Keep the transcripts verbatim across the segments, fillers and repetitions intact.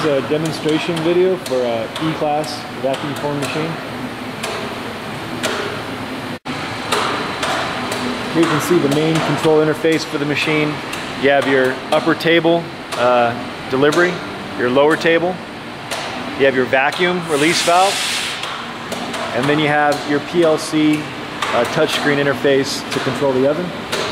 is a demonstration video for a E-Class vacuum forming machine. Here you can see the main control interface for the machine. You have your upper table uh, delivery, your lower table. You have your vacuum release valve, and then you have your P L C uh, touchscreen interface to control the oven.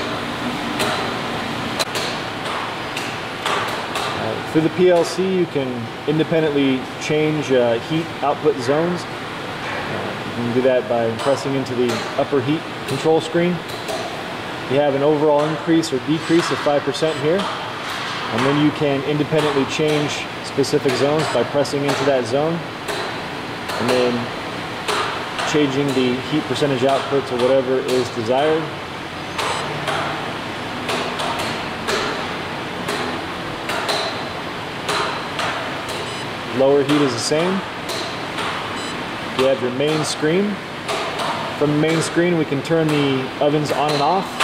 Uh, through the P L C, you can independently change uh, heat output zones. Uh, you can do that by pressing into the upper heat control screen. You have an overall increase or decrease of five percent here, and then you can independently change specific zones by pressing into that zone and then changing the heat percentage output to whatever is desired. Lower heat is the same. You have your main screen. From the main screen, we can turn the ovens on and off.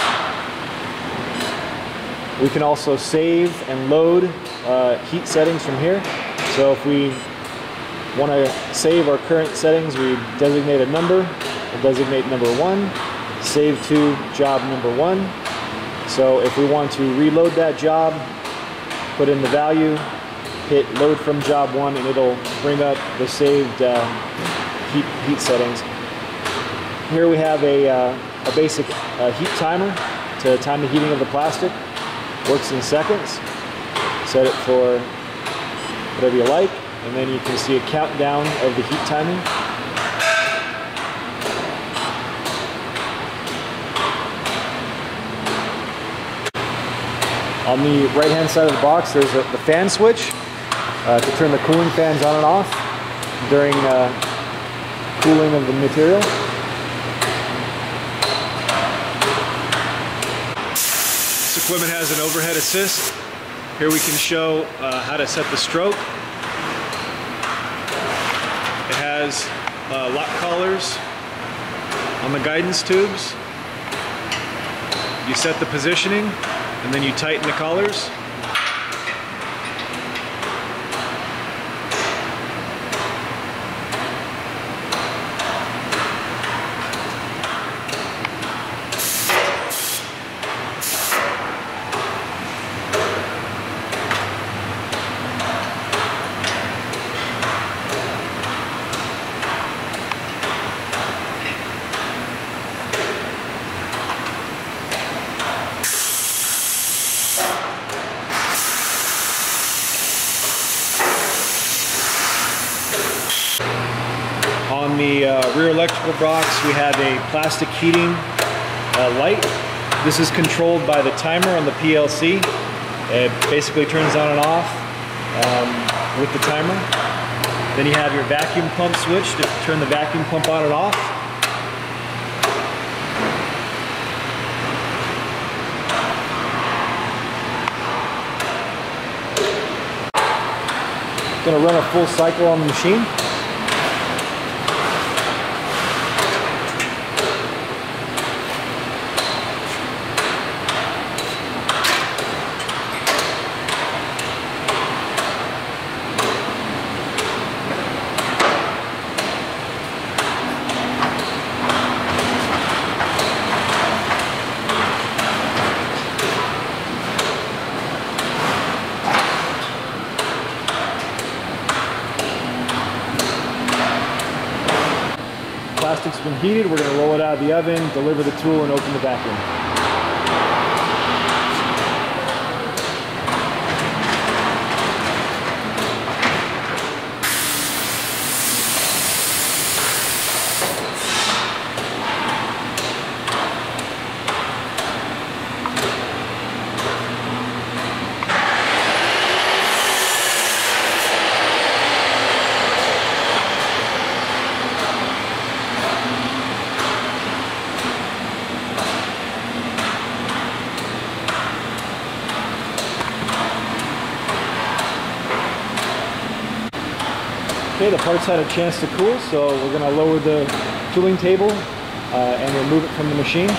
We can also save and load uh, heat settings from here. So if we want to save our current settings, we designate a number. We'll designate number one, save to job number one. So if we want to reload that job, put in the value, hit load from job one, and it'll bring up the saved uh, heat, heat settings. Here we have a, uh, a basic uh, heat timer to time the heating of the plastic. Works in seconds. Set it for whatever you like, and then you can see a countdown of the heat timing. On the right hand side of the box, there's a, the fan switch uh, to turn the cooling fans on and off during uh, cooling of the material. This equipment has an overhead assist. Here we can show uh, how to set the stroke. It has uh, lock collars on the guidance tubes. You set the positioning and then you tighten the collars. On the uh, rear electrical box, we have a plastic heating uh, light. This is controlled by the timer on the P L C. It basically turns on and off um, with the timer. Then you have your vacuum pump switch to turn the vacuum pump on and off. Going to run a full cycle on the machine. Plastic's been heated. We're going to roll it out of the oven, deliver the tool, and open the vacuum. Okay, the parts had a chance to cool, so we're going to lower the tooling table uh, and remove it from the machine.